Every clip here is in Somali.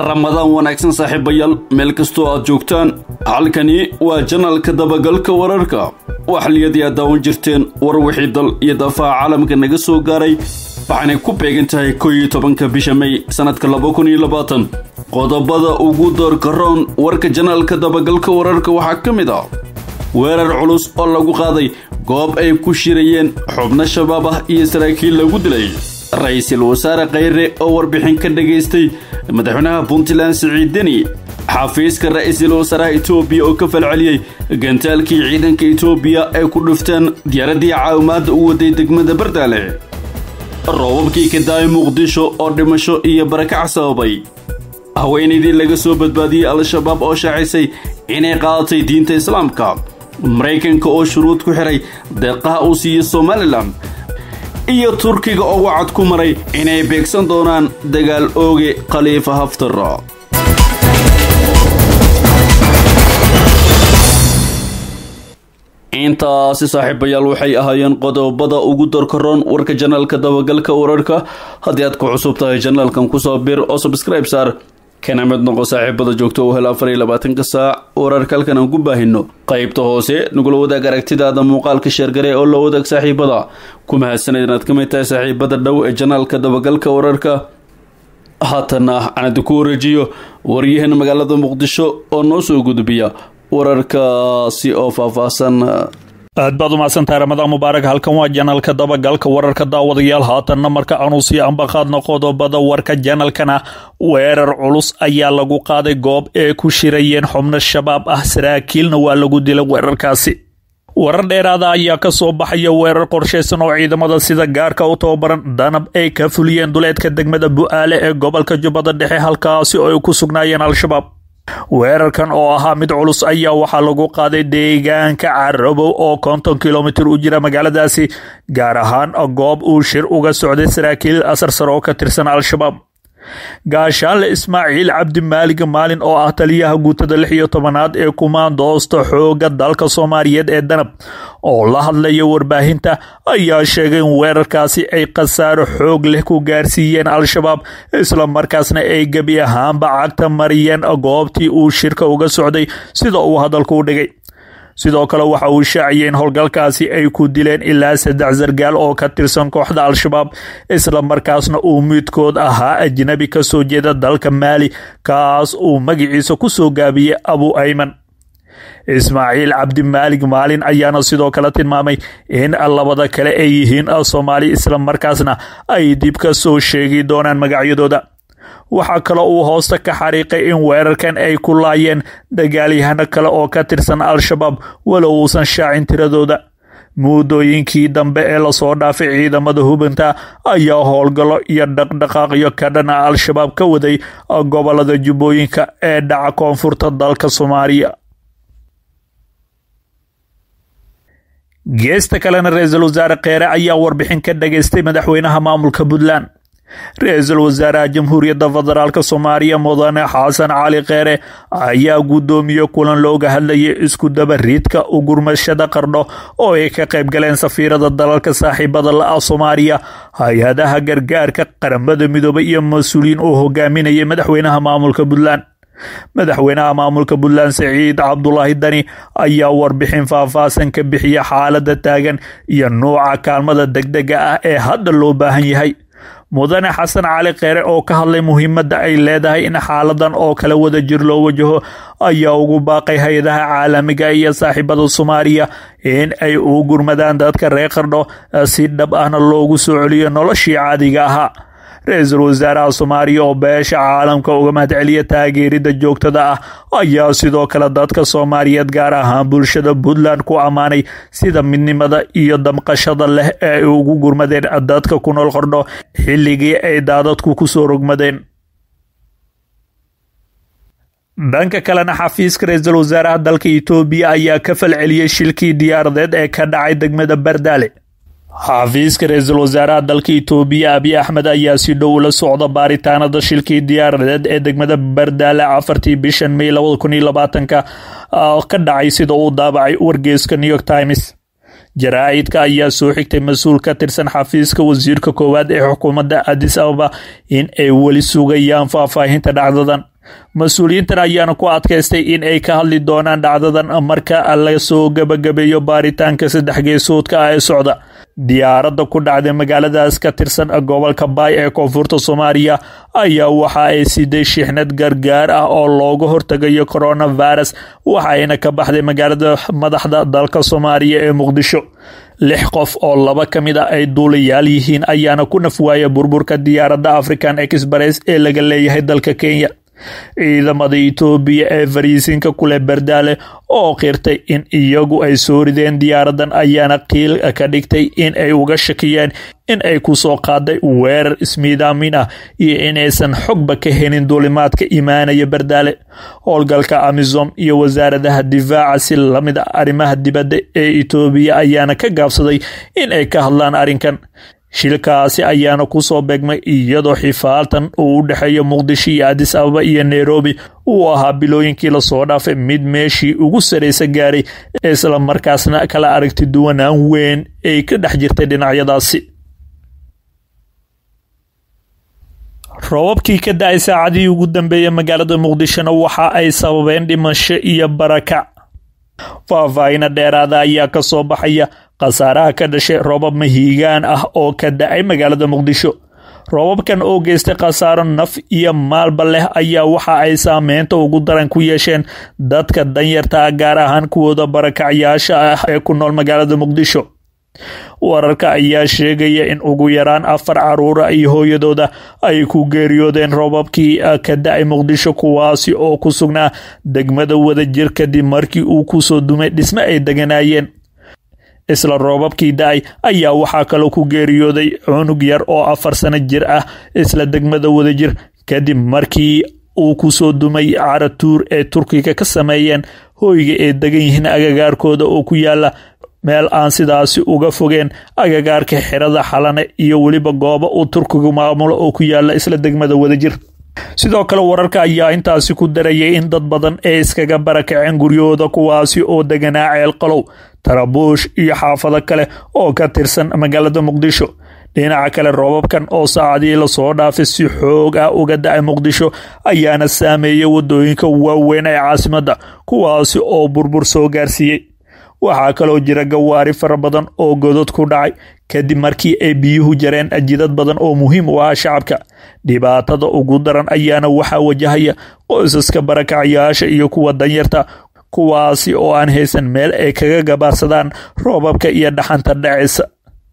Ramadaan wanaagsan saaxiibayaal meel kastoo aad joogtaan halkani waa janalka dabagalka wararka waxliyadii aad daawan jirteen war wixii dal iyo dafaaca caalamka naga soo gaaray waxaanay ku beegan tahay 11 bisha May sanadka 2020 qodobada ugu doorka roon warka janalka dabagalka wararka waxaa ka mid ah weerar culus oo lagu qaaday goob ay ku shirayeen xubno shabaab ah iyo saraakiil lagu dilay ra'iisul wasaare Khayre oo warbixin ka dhageystay madaxweynaha Puntland Siciid Deni xafiiska ra'iisul wasaaraha Itoobiya oo ka falceliyay gantaalkii ciidanka Itoobiya ay ku dhufteen diyaaradii caawimaad u waday degmada Bardaale roobabkii ka daay Muqdisho oo dhimasho iyo barakac sababay haweeneydii laga soo badbaadiyay al-shabaab oo shaacisay inay qaadatay diinta islaamka Mareykanka oo shuruud ku xiray deeqaha uu siiyay Somaliland iyo Turkiga oo wacad ku maray inay beegsan doonaan dagaal ooge Khalifa Haftar intaasi saaxiibayaal waxay ahaayeen qodobada ugu doorkaroon warka janalka dabagalka wararka haddii aad ku cusub tahay janalkan ku soo bir oo subscribe saar kana mid noqo saaxiibada joogto oo hel 24 saac wararka halkan aan ku baahino qaybta hoose nagula wadaag aragtidaada muuqaalka sheergare oo la wadaag saaxiibada ku mahadsanid inaad ka mid tahay saaxiibada dhow ee janalka dabagalka wararka haatana aan ku wareejiyo waryahan magaalada Muqdisho oo noo soo gudbiya wararkaasi oo faahfaahsan aad baad u mahadsantahay Ramadaan mubaarak halkan waa janalka dabagalka wararka daawadayaal haatanna marka aanu sii ambaqaadno qodobada warka janalkana weerar culus ayaa lagu qaaday goob ay ku shirayeen xubno shabaab ah saraakiilna waa lagu dilay weerarkaasi warar dheeraada ayaa ka soo baxaya weerar qorsheysan oo ciidamada sida gaarka u tababaran danab ay ka fuliyeen duleedka degmada Bu'aale ee gobolka Jubbada Dhexe halkaasi oo ay ku sugnaayeen al-shabaab weerarkan oo ahaa mid culus ayaa waxaa lagu qaaday deegaanka Carabow oo 50 kilomitir u jira magaaladaasi gaar ahaan goob uu shir uga socday saraakiil asarsar oo ka tirsan al-shabaab gaashaanle Ismaaciil Cabdi Maalig maalin oo ah taliyaha guutada 16aad ee kumaandoosta xooga dalka Soomaaliyeed ee Danab oo la hadlaya warbaahinta ayaa sheegay in weerarkaasi ay qasaaro xoog leh ku gaarsiiyeen al-shabaab isla markaasna ay gabi ahaanba cagta mariyeen goobtii uu shirka uga socday sida uu hadalku u dhigay sidoo kale waxa uu shaaciyeen howlgalkaasi ay ku dileen ilaa 3 sargaal oo ka tirsan kooxda al-shabaab isla markaasna uu midkood ahaa ajnabi ka soo jeeda dalka Maali kaas uu magaciisa ku soo gaabiyay Abu Ayman Ismaaciil Cabdi Maalig maalin ayaana sidoo kale tilmaamay in labada kale ay yihiin Soomaali isla markaasna ay dib ka soo sheegi doonaan magacyadooda waxa kale uu hoosta ka xariiqay in weerarkan ay ku laayeen dagaalyahano kale oo ka tirsan al-shabaab walow uusan shaacin tiradooda muddooyinkii dambe ee la soo dhaafay ciidamada hubinta ayaa howlgallo iyo dhaqdhaqaaqyo ka dhana al-shabaab ka waday gobolada Jubbooyinka ee dhaca koonfurta dalka Soomaaliya geesta kalena ra'iisul wasaare Khayre ayaa warbixin ka dhageystay madaxweynaha maamulka Puntland ra'iisul wasaaraha jamhuuriyadda federaalka Soomaaliya mudane Xasan Cali Khayre ayaa gudoomiye kulan looga hadlayay isku daba riidka u gurmashada Qardho oo ay ka qayb galeen safiirada dalalka saaxiibada la ah Soomaaliya hay'adaha gargaarka qaramada midoobay iyo mas'uuliyiin oo hogaaminaya madaxweynaha maamulka Puntland madaxweynaha maamulka Puntland Siciid Cabdullaahi Deni ayaa warbixin faahfaahsan ka bixiyay xaaladda taagan iyo nooca kaalmada degdega ah ee hadda loo baahan yahay mudane Xasan Cali Khayre oo ka hadlay muhiimadda ay leedahay in xaaladan oo kala wada jir loo wajaho ayaa ugu baaqay hay'adaha caalamiga iyo saaxiibada Soomaaliya in ay u gurmadaan dadka reer Qardho si dhab ahna loogu soo celiyo noloshii caadiga ahaa ra'iisul wasaaraha Soomaaliya oo beesha caalamka uga mahadceliyay taageerida joogtada ah ayaa sidoo kale dadka Soomaaliyeed gaar ahaan bulshada Puntland ku amaanay sida midnimada iyo damqashada leh ee ay ugu gurmadeen dadka ku nool Qardho xilligii ay daadadku ku soo rogmadeen dhanka kalena xafiiska ra'iisul wasaaraha dalka Itoobiya ayaa ka falceliyay shilkii diyaaradeed ee ka dhacay degmada Bardaale xafiiska ra'iisul wasaaraha dalka Itoobiya Abiy Ahmed ayaa si dhow la socda baaritaanada shilkii diyaaradeed ee degmada Bardaale 4 bishan May 2020 ka dhacay sida uu daabacay wargeyska New York Times jaraa'idka ayaa soo xigtay mas'uul ka tirsan xafiiska wasiirka koowaad ee xukuumadda Addis Ababa in ay wali sugayaan faahfaahinta dhacdadan mas-uuliyiintan ayaana ku adkaystay in ay ka hadli doonaan dhacdadan marka la soo gabagabeeyo baaritaanka 3 geesoodka ah ee socda. diyaaradda ku dhacday magaaladaas ka tirsan gobolka Baay ee koonfurta Soomaaliya ayaa waxa ay siday shixnad gargaar ah oo looga hortagayo coronavirus waxayna ka baxday magaalada madaxda dalka Soomaaliya ee Muqdisho. 6 qof oo 2 ka mid ah ay duuliyaal yihiin ayaana ku nafwaaya burburka diyaaradda African Express ee laga leeyahay dalka Kenya. ciidamada Itoobiya ee fariisinka kule Bardaale oo qirtay in iyagu ay soo rideen diyaaradan ayaana qiil ka dhigtay in ay uga shakiyeen in ay ku soo qaaday weerar ismiidaamin ah iyo inaysan xogba ka helin duulimaadka imaanaya Bardaale. howlgalka Amisom iyo wasaaradaha difaaca si lamid ah arrimaha dibadda ee Itoobiya ayaana ka gaabsaday in ay ka hadlaan arrinkan. shilkaasi ayaana ku soo beegmay iyadoo xifaaltan uu u dhexeeyo Muqdisho iyo Addis Ababa iyo Nairobi uu ahaa bilooyinkii la soo dhaafay mid meeshii ugu sareysa gaaray isla markaasna kala aragti duwanaan weyn ay ka dhex jirtay dhinacyadaasi. roobabkii ka da'ay saacadii ugu dambeeyay magaalada Muqdishona waxa ay sababeen dhimasho iyo barakac. faahfaahin dheeraada ayaa ka soo baxaya khasaaraha ka dhashay roobab mahiigaan ah oo ka da'ay magaalada Muqdisho. roobabkan oo geystay khasaaro naf iyo maalba leh ayaa waxa ay saameynta ugu daran ku yeesheen dadka danyarta ah gaar ahaan kuwooda barakacyaasha ah ee ku nool magaalada Muqdisho. wararka ayaa sheegaya in ugu yaraan 4 caruura iyo hooyadooda ay ku geeriyoodeen roobabkii ka da'ay Muqdisho kuwaasi oo ku sugnaa degmada Wadajir kadib markii uu ku soo dumay dhisme ay deganaayeen. isla roobabkii da'ay ayaa waxaa kaloo ku geeriyooday cunug yar oo 4 sano jir ah isla degmada Wadajir kadib markii uu ku soo dumay caratuur ee Turkiga ka sameeyeen hooyga ee degan yihiin agagaarkooda oo ku yaala meel aan sidaasi uga fogeen agagaarka xirada Xalane iyo weliba goobo uu Turkigu maamulo oo ku yaala isla degmada Wadajir. sidoo kale wararka ayaa intaasi ku darayay in dad badan ay iskaga barakaceen guryahooda kuwaasi oo deganaa Ceel Qalow, Tarabuush iyo xaafado kale oo ka tirsan magaalada Muqdisho. dhinaca kale roobabkan oo saacadii la soo dhaafay si xoog ah uga da'ay Muqdisho ayaana saameeyay wadooyinka waaweyn ee caasimadda kuwaasi oo burbur soo gaarsiiyey. waxaa kaloo jira gawaari fara badan oo godod ku dhacay kadib markii ay biyuhu jareen jidad badan oo muhiim u ah shacabka. dhibaatada ugu daran ayaana waxaa wajahaya qoysaska barakacyaasha iyo kuwa danyarta kuwaasi oo aan haysan meel ay kaga gabaarsadaan roobabka iyo dhaxanta dhacaysa.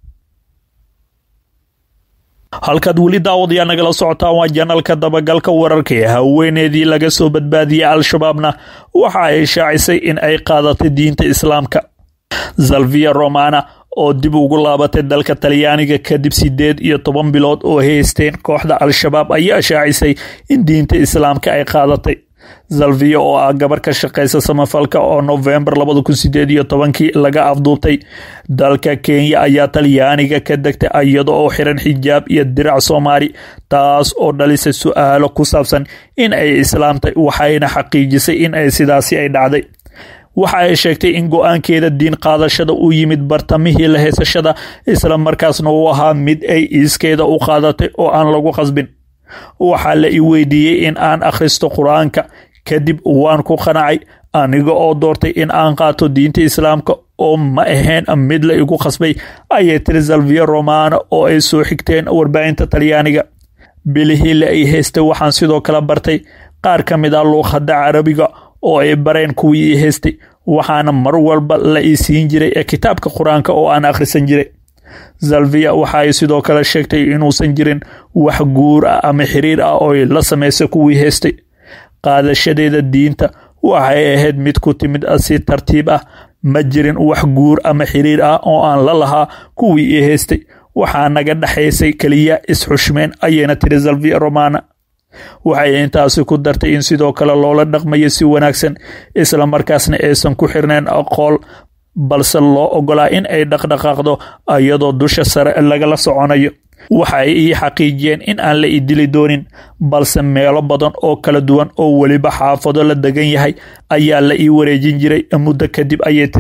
halkaad weli daawadayaa nagala socotaan waa janalka dabagalka wararka ee haweeneedii laga soo badbaadiyey al-shabaabna waxa ay shaacisay in ay qaadatay diinta islaamka. Salvia Romana oo dib ugu laabatay dalka Talyaaniga kadib 18 bilood oo haysteen kooxda al-shabaab ayaa shaacisay in diinta islaamka ay qaadatay. Salvia oo ah gabar ka shaqeysa samafalka oo November 2018 laga afduubtay dalka Kenya ayaa Talyaaniga ka degtay iyada oo xiran xijaab iyo dirac Soomaali taas oo dhalisay su'aalo ku saabsan in ay islaamtay waxayna xaqiijisay in ay sidaasi ay dhacday. waxa ay sheegtay in go'aankeeda diin qaadashada uu yimid bartamihii la heysashada isla markaasna uu ahaa mid ay iskeeda u qaadatay oo aan lagu qasbin. waxaa la i weydiiyey in aan akhristo quraanka kadib waan ku qanacay aniga oo doortay in aan qaato diinta islaamka oo ma ahayn mid la igu qasbay ayay tiri Salvia Romana oo ay soo xigteen warbaahinta Talyaaniga. bilihii la ay haystay waxaan sidoo kale bartay qaar ka mid ah luqadda Carabiga oo ay bareen kuwii haystay waxaana mar walba la isiin jiray kitaabka quraanka oo aan akhrisan jiray. Salvia waxa ay sidoo kale sheegtay inuusan jirin wax guur ah ama xiriir ah oo la sameysay kuwii haystay. qaadashadeeda diinta waxay ahayd mid ku timid si tartiib ah ma jirin wax guur ama xiriir ah oo aan la lahaa kuwii haystay waxaa naga dhaxaysay kaliya isxushmeen ayayna tiri Salvia Romana. waxay intaasi ku dartay in sidoo kale loola dhaqmayo si wanaagsan isla markaasna aysan ku xirneen aqool balse loo ogolaa in ay dhaqdhaqaaqdo iyadoo dusha sare lagala soconayo. waxay ii xaqiijiyeen in aan la idili doonin balse meelo badan oo kala duwan oo weliba xaafado la degan yahay ayaa la ii wareejin jiray muddo kadib ayay tiri.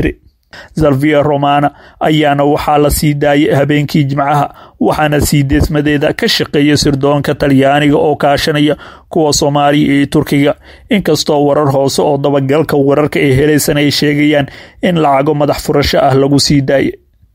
Salvia Romana ayaana waxaa la sii daayay habeenkii Jimcaha waxaana sii deesmadeeda ka shaqeeya sirdoonka Talyaaniga oo kaashanaya kuwa Soomaaliya iyo Turkiga inkastoo warar hoose oo dabagalka wararka ay helaysan ay sheegayaan in lacago madax furasho ah lagu sii daayay.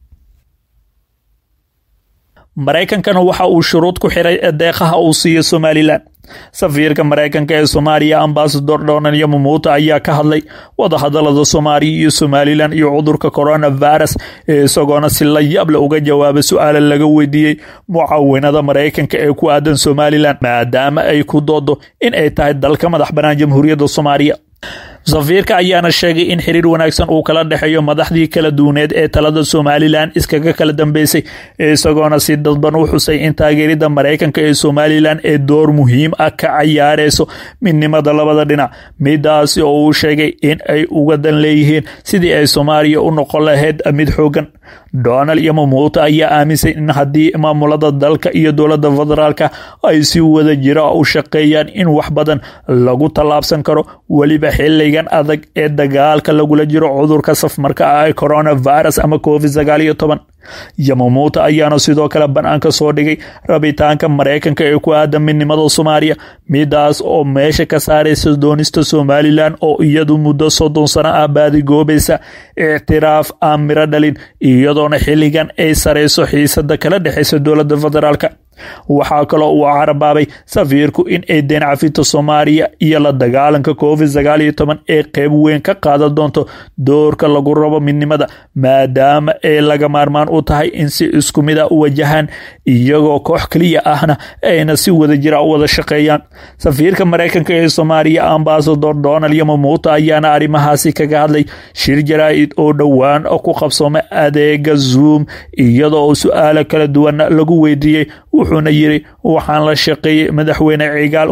Mareykankana waxa uu shuruud ku xiray deeqaha uu siiyo Somaliland. Safiirka Mareykanka ee Soomaaliya Ambassador Donald Yamamoto ayaa ka hadlay wadahadalada Soomaaliya iyo Somaliland iyo cudurka coronavirus isagoona si la yaab leh uga jawaabay su'aalo laga weydiiyay mucaawinada Mareykanka ee ku aadan Somaliland maadaama ay ku doodo in ay tahay dalka madax banaan Jamhuuriyadda Soomaaliya. Safiirka ayaana sheegay in xiriir wanaagsan uu kala dhaxeeyo madaxdii kala duwaneed ee talada Somaliland iskaga kala dambeysay isagoona si dadban u xusay in taageerida Mareykanka ee Somaliland ee door muhiim ah ka ciyaareyso midnimada labada dhinac midaasi oo uu sheegay in ay uga dan leeyihiin sidii ay Soomaaliya u noqon lahayd mid xoogan. Donald Yamamoto ayaa aaminsan in haddii maamulada dalka iyo dowladda federaalka ay si wada jira u shaqeeyaan in wax badan lagu tallaabsan karo waliba xilligan adag ee dagaalka lagula jiro cudurka safmarka ah ee coronavirus ama COVID-19. Yamamoto ayaana sidoo kale banaanka soo dhigay rabitaanka Mareykanka ee ku aadan midnimada Soomaaliya midaas oo meesha ka saaraysa doonista Somaliland oo iyadu muddo 30 sano ah baadigoobaysa ictiraaf aan miro dhalin iyadoona xilligan ay sareyso xiisada kala dhaxaysa dowladda federaalka. waxaa kaloo uu carabaabay safiirku in ay deen cafinta Soomaaliya iyo la dagaalanka COVID-19 ee qayb weyn ka qaadan doonto doorka lagu rabo midnimada maadaama ay laga maarmaan u tahay in si isku mid ah u wajahaan iyagoo koox kaliya ahna ayna si wada jira u wada shaqeeyaan. Safiirka Mareykanka ee Soomaaliya Ambassador Donald Yamamoto ayaana arrimahaasi kaga hadlay shir jaraa'id oo dhowaan ku qabsoomay adeega Zoom iyadoo su'aalo kala duwan lagu weydiiyay wuxuuna yiri waxaan la shaqeeyay madaxweyne Cigaal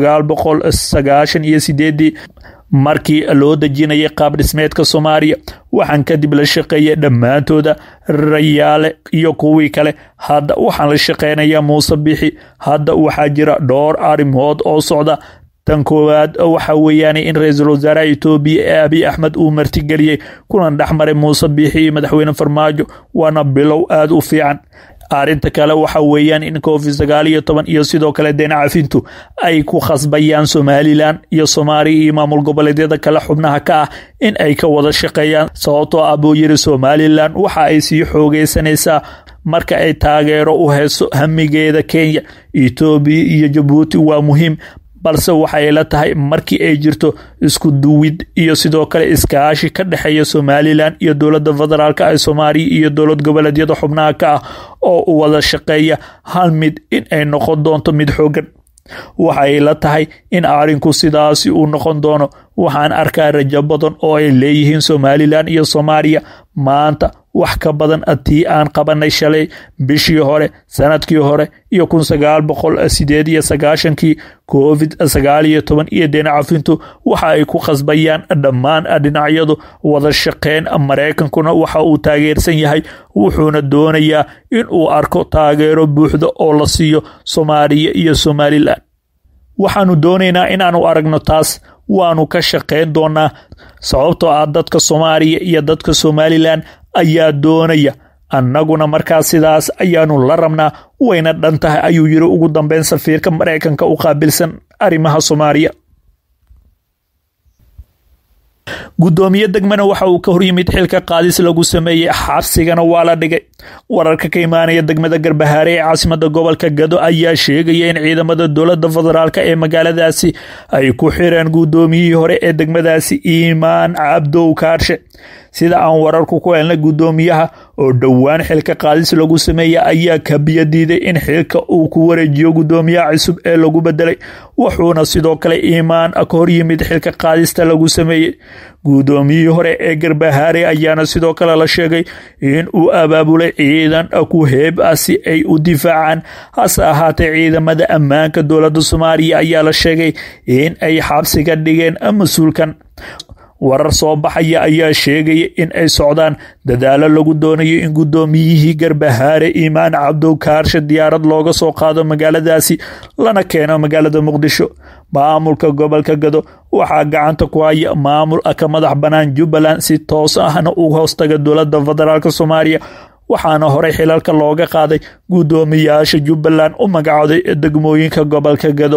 1998 markii loo dejinayay qaab dhismeedka Soomaaliya waxaan kadib la shaqeeyay dhamaantooda rayaale iyo kuwii kale hadda waxaan la shaqeynayaa Muuse Bixi hadda waxaa jira dhowr arrimood oo socda. Tan koowaad waxa weeyaan in ra'iisul wasaaraha Itoobiya Abiy Ahmed uu martigeliyay kulan dhaxmaray Muuse Bixi iyo madaxweyne Farmaajo waana bilow aad u fiican. Arrinta kale waxa weeyaan in COVID-19 iyo sidoo kale deen cafintu ay ku khasbayaan Somaliland iyo Soomaaliya iyo maamul goboleedyada kala xubnaha ka ah in ay ka wada shaqeeyaan sababtoo ah buu yiri Somaliland waxa ay sii xoogeysanaysaa marka ay taageero u hayso hamigeeda Kenya, Itoobiya iyo Djibouti waa muhiim balse waxay la tahay markii ay jirto isku duwid iyo sidoo kale iskaashi ka dhaxeeya Somaliland iyo dowladda federaalka ee Soomaaliya iyo dowlad goboleedyada xubnaha ka ah oo u wada shaqeeya hal mid in ay noqon doonto mid xoogan. waxay la tahay in arinku sidaasi uu noqon doono waxaan arkaa rajo badan oo ay leeyihiin Somaliland iyo Soomaaliya maanta wax ka badan atii aan qabanay shalay bishii hore sanadkii hore iyo 1998 COVID-19 iyo deen cafintu waxa ay ku khasbayaan dhammaan dhinacyadu wada shaqeyn. Mareykankuna waxa uu taageersan yahay wuxuuna doonayaa in uu arko taageero buuxda oo la siiyo Soomaaliya iyo Somaliland. waxaanu doonaynaa inaanu aragno taas waanu ka shaqeyn doonaa sababtoo ah dadka Soomaaliya iyo dadka Somaliland ayaa doonaya annaguna markaas sidaas ayaanu la rabnaa wayna dhan tahay ayuu yiri ugu dambeyn safiirka Mareykanka u qaabilsan arrimaha Soomaaliya. gudoomiye degmana waxa uu ka hor yimid xilka qaadis lagu sameeyay xabsigana waa la dhigay. wararka ka imaanaya degmada Garbahaare ee caasimadda gobolka Gado ayaa sheegaya in ciidamada dowladda federaalka ee magaaladaasi ay ku xireen gudoomiyihii hore ee degmadaasi Iimaan Cabdow Kaarshe. sida aan wararku ku helnay gudoomiyaha oo dhowaan xilka qaadis lagu sameeyay ayaa ka biyadiiday in xilka uu ku wareejiyo gudoomiyaha cusub ee lagu bedelay wuxuuna sidoo kale Iimaan ka hor yimid xilka qaadista lagu sameeyay. gudoomiyihii hore ee Garbahaare ayaana sidoo kale la sheegay in uu abaabulay ciidan ku heeb ah si ay u difaacaan hase ahaatee ciidamada ammaanka dowladda Soomaaliya ayaa la sheegay in ay xabsiga dhigeen mas'uulkan. warar soo baxaya ayaa sheegaya in ay socdaan dadaalo lagu doonayo in guddoomiyihii Garbahaare Iimaan Cabdow Kaarshe diyaarad looga soo qaado magaaladaasi lana keeno magaalada Muqdisho. maamulka gobolka Gado waxaa gacanta ku haya maamul ka madax banaan Jubbaland si toos ahna u hoostaga dowladda federaalka Soomaaliya, waxaana horey xilalka looga qaaday guddoomiyaasha Jubbaland u magacooday degmooyinka gobolka Gado.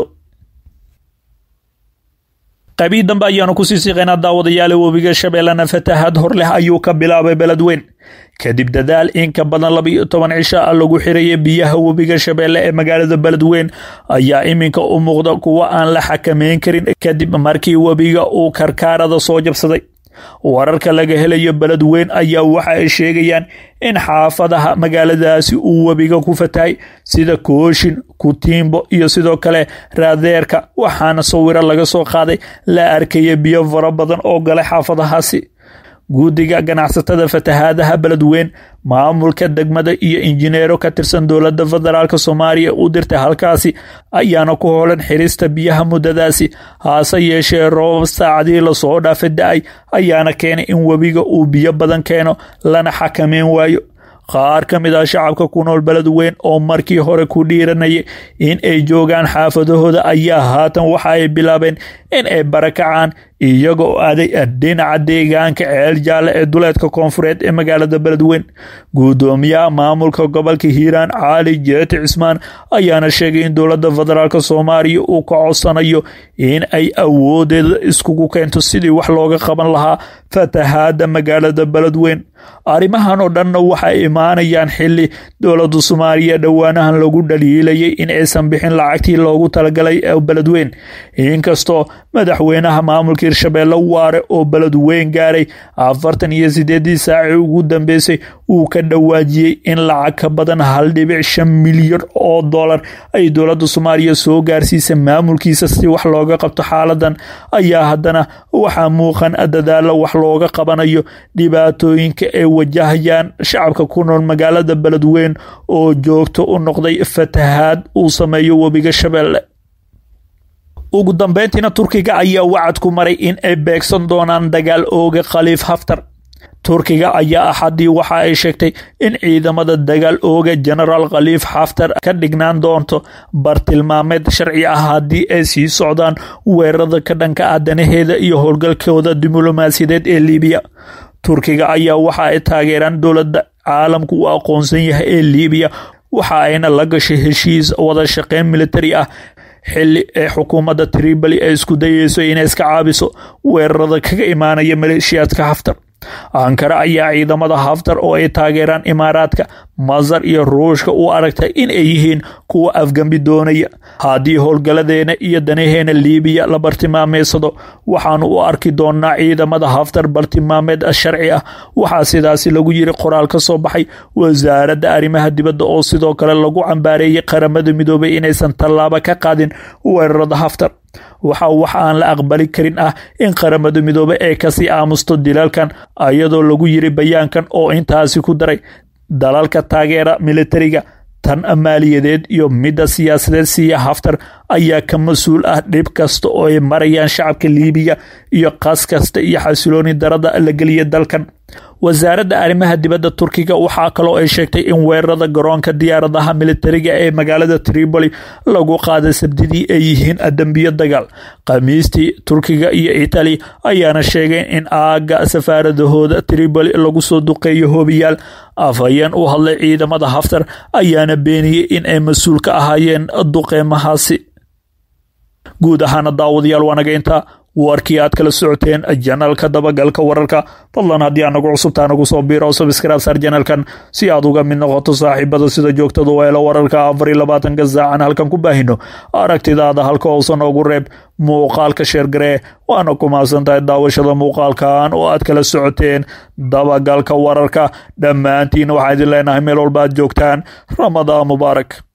qaybii dambe ayaanu ku sii siqaynaa daawadayaal. webiga Shabeellana fatahaad hor leh ayuu ka bilaabay Beledweyne kadib dadaal in ka badan 12 cisho lagu xirayay biyaha webiga Shabeelle ee magaalada Beledweyne ayaa iminka u muuqda kuwa aan la xakameyn karin kadib markii webiga uu karkaarada soo jabsaday. wararka laga helayo Beledweyne ayaa waxa ay sheegayaan in xaafadaha magaaladaasi uu webiga ku fatahay sida Kooshin, Kutiimbo iyo sidoo kale Raadeerka, waxaana sawiro laga soo qaaday la arkay biyo fara badan oo galay xaafadahaasi. guddiga ganacsatada fatahaadaha Beledweyne, maamulka degmada iyo injineero ka tirsan dowladda federaalka Soomaaliya u dirtay halkaasi ayaana ku hoolan xirista biyaha muddadaasi. hase yeeshee roob saacadii la soo dhaafay da'ay ayaana keenay in webiga uu biyo badan keeno lana xakameyn waayo. qaar ka mid ah shacabka ku nool Beledweyne oo markii hore ku dhiiranayay in ay joogaan xaafadahooda ayaa haatan waxa ay bilaabeen in ay barakacaan iyagoo aaday dhinaca deegaanka Ceel Jaalle ee duleedka koonfureed ee magaalada Beledweyne. guddoomiyaha maamulka gobolka Hiiraan Cali Jeeti Cismaan ayaana sheegay in dowladda federaalka Soomaaliya uu ka codsanayo in ay awoodeeda iskugu keento sidii wax looga qaban lahaa fatahaada magaalada Beledweyne. arrimahan oo dhanna waxa imaanayaan xilli dowladda Soomaaliya dhawaanahan lagu dhaliilayay in aysan bixin lacagtii loogu talagalay ee Beledweyne, inkastoo madaxweynaha maamulka Hirshabeelle Waare oo Beledweyne gaaray 48 saac ugu dambeysay uu ka dhawaajiyay in lacag ka badan 1.5 milyan oo dollar ay dowladda Soomaaliya soo gaarsiisay maamulkiisa si wax looga qabto xaaladan. ayaa haddana waxaa muuqan dadaalo wax looga qabanayo dhibaatooyinka ay wajahayaan shacabka ku nool magaalada Beledweyne oo joogto u noqday fatahaad uu sameeyo webiga Shabeelle. ugu dambeyntiina Turkiga ayaa wacad ku maray in ay beegsan doonaan dagaal ooga Khaliif Haftar. Turkiga ayaa axadii waxa ay sheegtay in ciidamada dagaal ooga General Khaliif Haftar ka dhignaan doonto bartilmaameed sharci ah haddii ay sii socdaan weerarada ka dhanka ah danaheeda iyo howlgalkooda diblomaasiyadeed ee Liibiya. Turkiga ayaa waxa ay taageeraan dowladda caalamku u aqoonsan yahay ee Liibiya, waxa ayna la gashay heshiis wada shaqeyn militari ah xilli ee xukuumadda Tripoli ay isku dayayso inay iska caabiso weerarada kaga imaanaya maleeshiyaadka Haftar. Ankara ayaa ciidamada Haftar oo ay taageeraan Imaaraadka, Masar iyo Ruushka u aragtay in ay yihiin kuwa afgambi doonaya. haddii howlgaladeena iyo danaheena Liibiya la bartilmaameedsado, waxaanu u arki doonaa ciidamada Haftar bartilmaameed sharci ah. waxaa sidaasi lagu yiri qoraal ka soo baxay wasaaradda arrimaha dibadda oo sidoo kale lagu cambaareeyay qaramada midoobay inaysan tallaabo ka qaadin weerarada Haftar. wax aan la aqbali karin ah in qaramada midoobay ay kasii aamusto dilalkan, ayadoo lagu yiri bayaankan oo intaasi ku daray dalalka taageera militariga tan maaliyadeed iyo midda siyaasadeed siiya Haftar ayaa ka mas'uul ah dhib kasta oo ay marayaan shacabka Liibiya iyo qas kasta iyo xasilooni darada la geliya dalkan. wasaaradda arrimaha dibadda Turkiga waxaa kaloo ay sheegtay in weerarada garoonka diyaaradaha militariga ee magaalada Tripoli lagu qaaday Sabtidii ay yihiin dambiyo dagaal. Khamiistii Turkiga iyo Italy ayaana sheegeen in aaga safaaradahooda Tripoli lagu soo duqeeyo hoobiyaal. afhayeen u hadlay ciidamada Haftar ayaana beeniyay in ay mas'uul ka ahaayeen duqeymahaasi. guud ahaan daawadayaal wanaga inta warkii aad kala socoteen janalka dabagalka wararka, fadlan haddii aad nagu cusubtaa nagu soo biiro subscribe sar janalkan si aad uga mid noqoto saaxiibada sida joogtada u helo wararka 24 saacan halkan ku baahino. aragtidaada halka hoosan ugu reeb, muuqaalka sheer garee. waana ku mahadsantahay daawashada muuqaalkan oo aad kala socoteen dabagalka wararka. dhammaantiin waxaa idin leenahay meel walba aad joogtaan, Ramadaan mubaarak.